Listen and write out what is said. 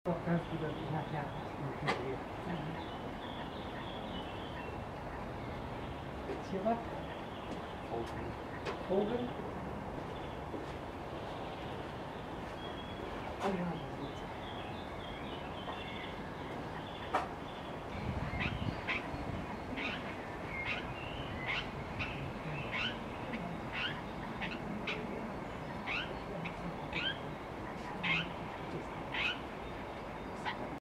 Doch, ganz gut, ja, ja. Ist hier was? Vogel? Oh ja.